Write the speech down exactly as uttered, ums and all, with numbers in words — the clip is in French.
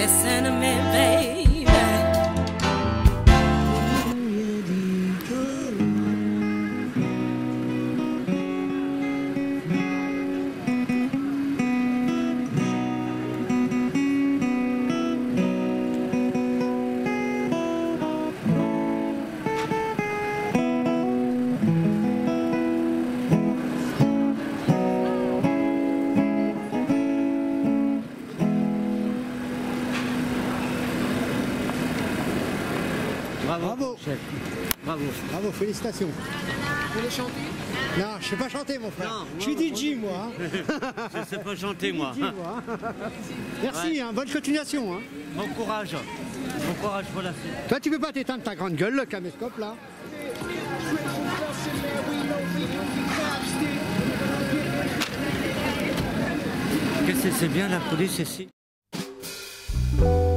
Listen to me, baby. Bravo, Bravo. chef. Bravo. Bravo, félicitations. Vous voulez chanter? Non, je sais pas chanter, mon frère. Non, je suis moi, D J, moi. hein. Je sais pas chanter, moi. D J, moi, hein. Merci, Ouais. hein, bonne continuation. Hein. Bon courage. Bon courage pour la suite. Toi, tu peux pas t'éteindre ta grande gueule, le caméscope, là. Qu'est-ce que c'est bien la police ici?